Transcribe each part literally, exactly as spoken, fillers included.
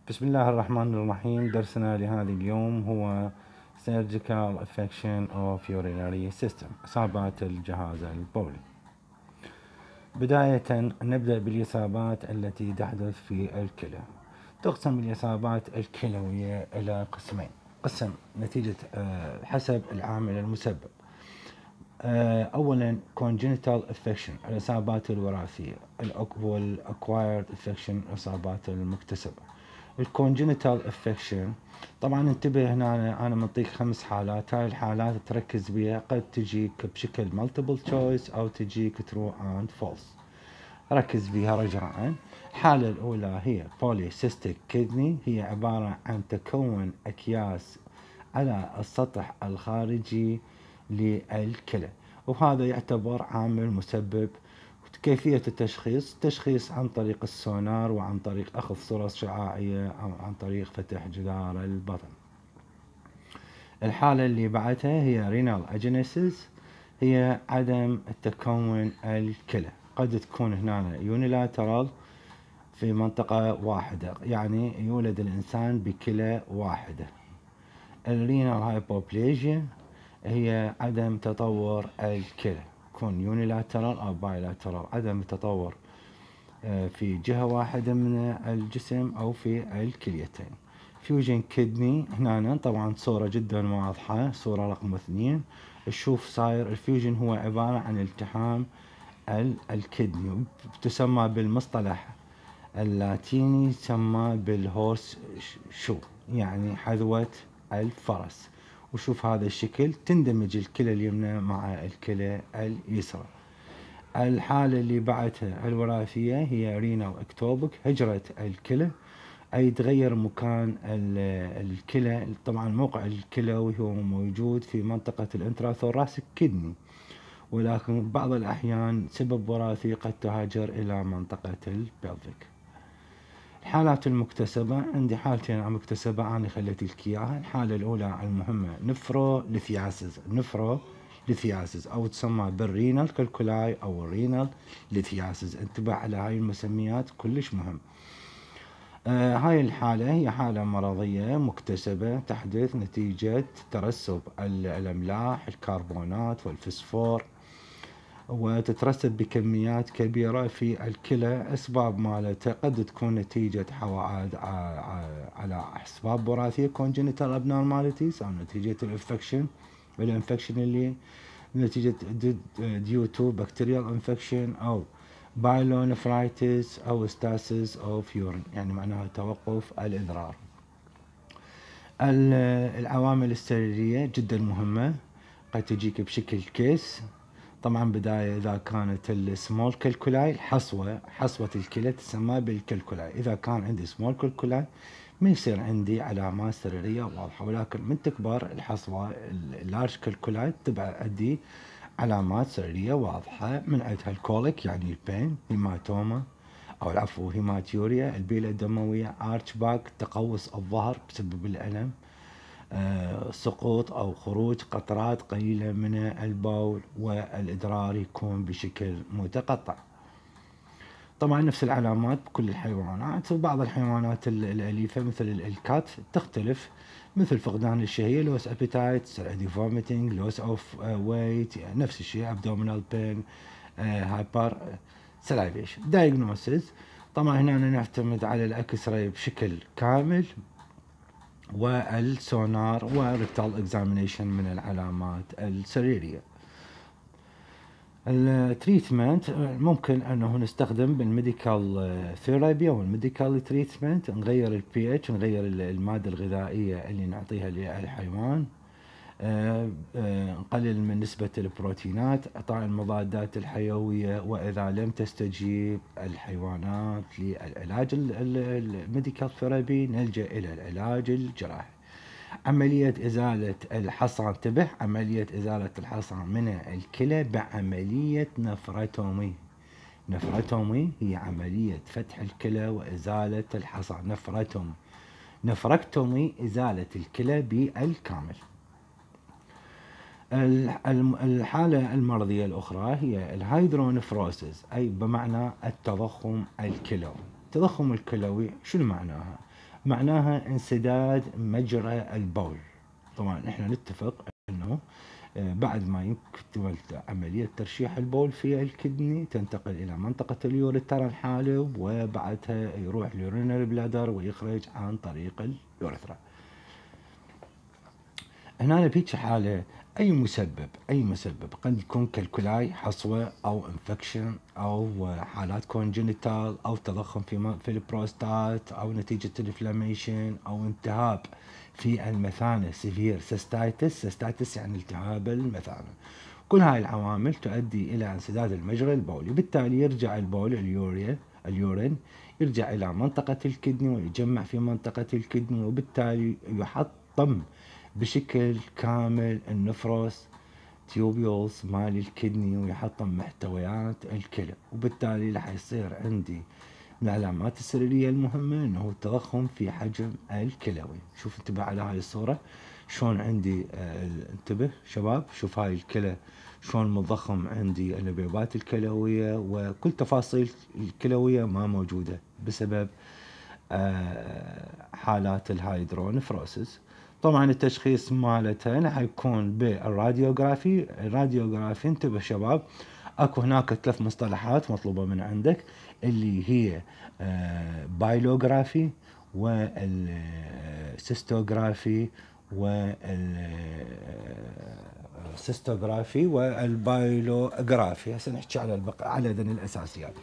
بسم الله الرحمن الرحيم. درسنا لهذا اليوم هو Surgical Affection of Urinary System، إصابات الجهاز البولي. بداية نبدأ بالإصابات التي تحدث في الكلى. تقسم الإصابات الكلوية إلى قسمين: قسم نتيجة حسب العامل المسبب. أولا congenital affection، الإصابات الوراثية، والacquired affection، الإصابات المكتسبة. الكونجنتال افكشن طبعا انتبه هنا، انا منطيك خمس حالات. هاي الحالات تركز بها، قد تجيك بشكل مالتيبل تشويس او تجيك ترو اند فولس. ركز بها رجاء. الحالة الاولى هي بوليسيستيك كدني، هي عبارة عن تكون اكياس على السطح الخارجي للكلى، وهذا يعتبر عامل مسبب. كيفية التشخيص: تشخيص عن طريق السونار، وعن طريق أخذ صورة شعاعية، أو عن طريق فتح جدار البطن. الحالة اللي بعدها هي رينال أجينيسيس، هي عدم تكون الكلى. قد تكون هنا يونيلاترال في منطقة واحدة، يعني يولد الإنسان بكلى واحدة. الرينال هايبوبليجيا هي عدم تطور الكلى، يكون يونيلاترال أو بايلاترال، عدم التطور في جهة واحدة من الجسم أو في الكليتين. فيوجن كدني، هنا طبعا صورة جدا واضحة، صورة رقم اثنين. تشوف صاير الفيوجن هو عبارة عن التحام الكدني، تسمى بالمصطلح اللاتيني يسمى بالهورس شو، يعني حذوة الفرس. وشوف هذا الشكل، تندمج الكلى اليمنى مع الكلى اليسرى. الحالة اللي بعدها الوراثية هي رينال اكتوبك، هجرة الكلى، أي يتغير مكان الكلى. طبعا موقع الكلوي هو موجود في منطقة الانتراثوراسيك كدني، ولكن بعض الأحيان سبب وراثي قد تهاجر إلى منطقة البلفيك. الحالات المكتسبة عندي حالتين مكتسبة أنا خليت لك إياها. الحالة الأولى المهمة نفروليثياسيس، نفرو ليثياسيس أو تسمى بالرينال كالكولاي أو الرينال ليثياسيس. انتبه على هاي المسميات، كلش مهم. آه هاي الحالة هي حالة مرضية مكتسبة تحدث نتيجة ترسب الأملاح، الكربونات والفسفور، وتترسب بكميات كبيرة في الكلى. أسباب مالتها قد تكون نتيجة حوادث على أسباب وراثية congenital abnormalities، أو نتيجة الانفكشن الانفكشن اللي نتيجة due to bacterial infection، أو بايلونفرايتس، أو stasis of urine، يعني معناها توقف الإذرار. العوامل السريرية جدا مهمة، قد تجيك بشكل كيس. طبعا بداية إذا كانت السمول كالكولاي، الحصوة حصوة الكلى تسمى بالكالكولاي. إذا كان عندي سمول كالكولاي ما يصير عندي علامات سريرية واضحة، ولكن من تكبر الحصوة اللارج كالكولاي تبقى عندي علامات سريرية واضحة، من عندها الكوليك يعني البين، هيماتوما أو العفو هيماتيوريا، البيلة الدموية، آرش باك تقوس الظهر بسبب الألم، آه سقوط أو خروج قطرات قليلة من البول، والإدرار يكون بشكل متقطع. طبعا نفس العلامات بكل الحيوانات، وبعض الحيوانات الأليفة مثل الكات تختلف، مثل فقدان الشهية لوس ابيتايت، سعدي فوميتنج، لوس اوف ويت، نفس الشيء ابدومينال بين، هايبر سلايفيشن. دايجنوسيس طبعا هنا نعتمد على الاكس راي بشكل كامل، والسونار وريكتال اكزامينيشن من العلامات السريرية. التريتمنت ممكن انه نستخدم بالميديكال ثيرابي او الميديكال تريتمنت، نغير البي اتش، نغير الماده الغذائيه اللي نعطيها للحيوان، نقلل من نسبه البروتينات، اعطاء المضادات الحيويه، واذا لم تستجيب الحيوانات للعلاج الميديكال ثيرابي نلجا الى العلاج الجراحي. عملية إزالة الحصى، انتبه، عملية إزالة الحصى من الكلى بعملية نفرتومي. نفرتومي هي عملية فتح الكلى وإزالة الحصى، نفرتومي. نفركتومي إزالة الكلى بالكامل. الحالة المرضية الأخرى هي الهيدرونفروسيس، أي بمعنى التضخم الكلوي. التضخم الكلوي شنو معناها؟ معناها انسداد مجرى البول. طبعا احنا نتفق انه بعد ما يكتمل عملية ترشيح البول في الكدني تنتقل إلى منطقة اليوريتر الحالب، وبعدها يروح اليورينري بلادر ويخرج عن طريق اليوريثرا. هنا بهيج حالة أي مسبب أي مسبب قد يكون كالكولاي، حصوة أو انفكشن أو حالات كونجنتال أو تضخم في في البروستات أو نتيجة الانفلاميشن أو التهاب في المثانة سيفير سيستايتس. سيستايتس يعني التهاب المثانة. كل هاي العوامل تؤدي إلى انسداد المجرى البولي، بالتالي يرجع البول اليوريا اليورين يرجع إلى منطقة الكدني ويجمع في منطقة الكدني، وبالتالي يحطم بشكل كامل النفروس تيوبيولز مال الكدني ويحطم محتويات الكلى، وبالتالي راح يصير عندي من العلامات السريرية المهمة انه التضخم في حجم الكلوي. شوف انتبه على هاي الصورة شلون عندي اه انتبه شباب، شوف هاي الكلى شلون متضخم عندي الانبوبات الكلوية، وكل تفاصيل الكلوية ما موجودة بسبب اه حالات الهايدرونفروسيس. طبعا التشخيص مالتها راح يكون بالراديوغرافي. الراديوغرافي انتبه شباب اكو هناك ثلاث مصطلحات مطلوبة من عندك اللي هي بايلوغرافي والسيستوغرافي والسيستوغرافي والبايلوغرافي. هسه نحكي على البق... على ذن الاساسيات.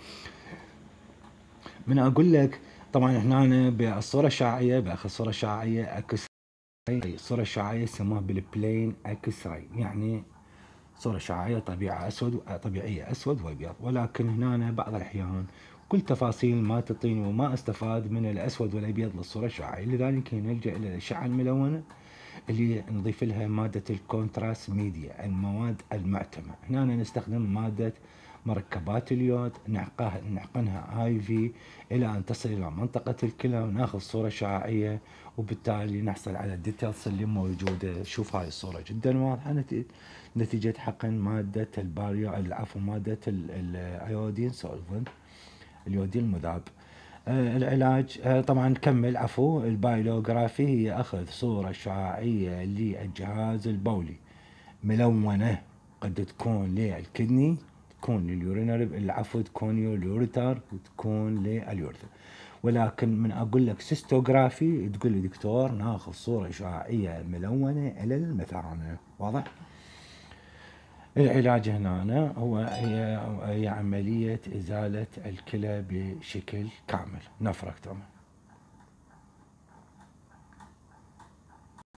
من اقول لك طبعا هنا بالصورة الشعاعية باخر صورة شعاعية اكس الصورة الشعاعية يسموها بالبلين اكس راي، يعني صورة شعاعية طبيعة أسود طبيعية أسود وأبيض، ولكن هنا بعض الأحيان كل تفاصيل ما تعطيني وما استفاد من الأسود والأبيض للصورة الشعاعية، لذلك نلجأ إلى الأشعة الملونة اللي نضيف لها مادة الكونتراست ميديا، المواد المعتمة. هنا نستخدم مادة مركبات اليود نحقنها نحقنها اي في الى ان تصل الى منطقة الكلى وناخذ صورة شعاعية، وبالتالي نحصل على الديتيلز اللي موجودة. شوف هاي الصورة جدا واضحة نتيجة حقن مادة الباريو العفو مادة الايودين سولفنت اليودين المذاب. آه العلاج آه طبعا نكمل عفو البايلوغرافي هي اخذ صورة شعاعية للجهاز البولي ملونة، قد تكون للكدني تكون لليورينري العفو تكون لليوريتر وتكون لليوريثر، ولكن من اقول لك سيستوغرافي تقول لي دكتور ناخذ صورة شعاعية ملونة الى المثانة. واضح؟ العلاج هنا هو هي, هي عملية ازالة الكلى بشكل كامل نفركتومي.